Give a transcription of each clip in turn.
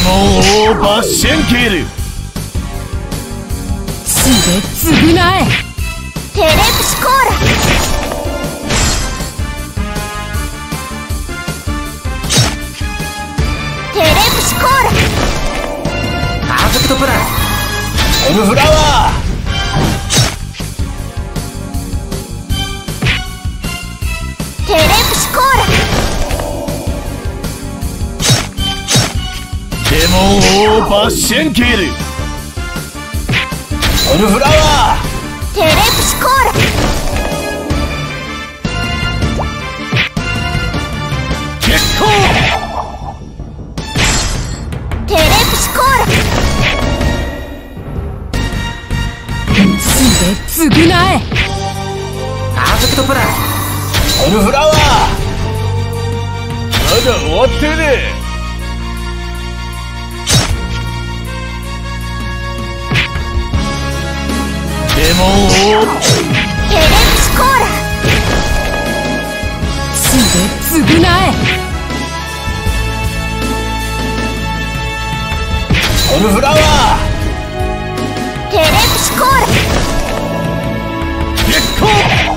モンオーバーシェンケール。 血で償え。 テレプシコーラ。テレプシコーラ。 パーフェクトプラン。 ソルフラワー。 テレプシコーラ。 デモンオーバーシェンケール。ソルフラワー。 テレプシコーラ。 結構。 テレプシコーラ。 血で償え。 パーフェクトプラン。 ソルフラワー。まだ終わってねえ。デモンオー。 テレプシコーラ。 血で償え。 ソルフラワー。 テレプシコーラ。 結構。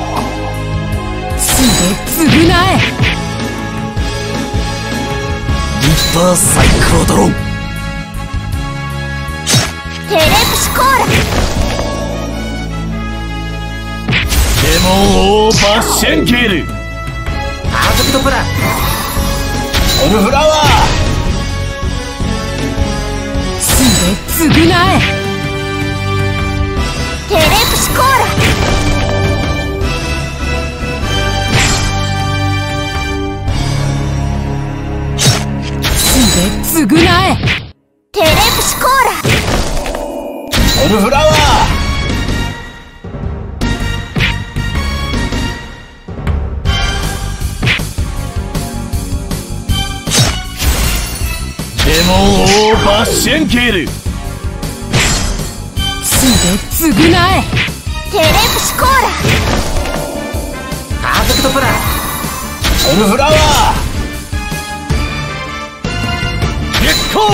血で償え。 リッパー最高ドローン。 テレプシコーラ。 デモンオーバーシェンケール。 パーフェクトプラン。 ソルフラワー。 血で償え。 テレプシコーラ。 血で償え。 テレプシコーラ。 ソルフラワー。デモンオーバーシェンケール。 血で償え。 テレプシコーラ。 パーフェクトプラン。 ソルフラワー。結構。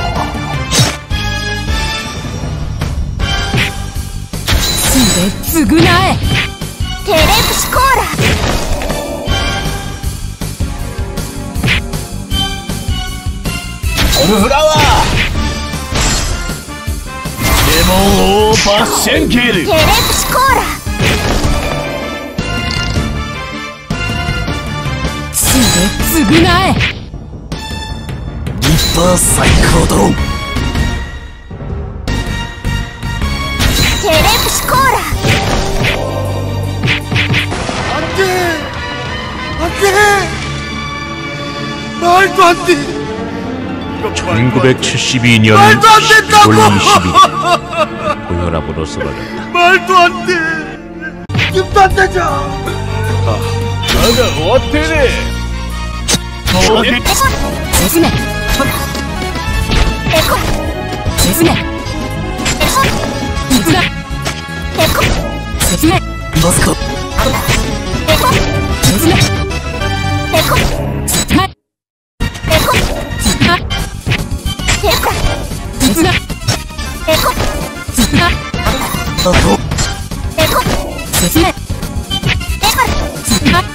血で償え。 テレプシコーラ。 ソルフラワー。デモンオーバーシェンケール。 テレプシコーラ。 血で償え。 リッパー最高ドローン。 テレプシコーラ。 말도 안 돼! 1972년 10월 20일 고혈압으로 쓰러졌다. 말도 안 돼! 힘도 안 되죠! まだ終わってねえ。 血ね。 エコ。 血ね。血だ。 エコ。 血ね。 マスコ。 エコ。 血ね。 エコ。 血ね。 エコ。 血だ。 エコ。 血だ。 エコ。 血だ。 マスコ。 エコ。 血ね。 エコ。 血だ。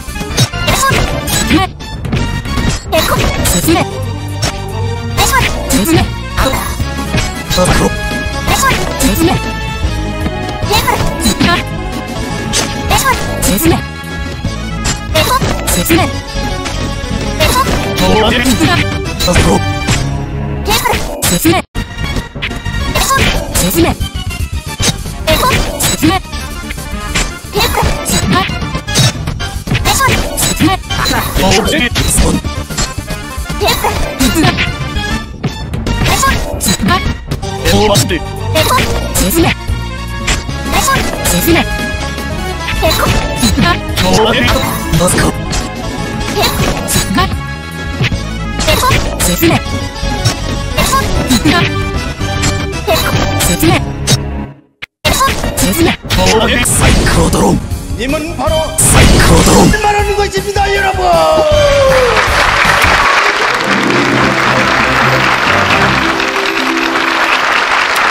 エコ。 血ね。血ね。 マスコ。 血ね。血だ。血ね。 エコ。 血ね。 エコ。 血だ。 マスコ。 血ね。血ね。 エコ。 血ね。 血だ。 血ね。 スポン。 血だ。血だ。 オーバーして。 血ね。血ね。血だ。 マスコ。 血だ。血ね。血だ。血ね。血ね。 最高ドローン。 님은 바로 最高ドローン。 말하는 것입니다, 여러분!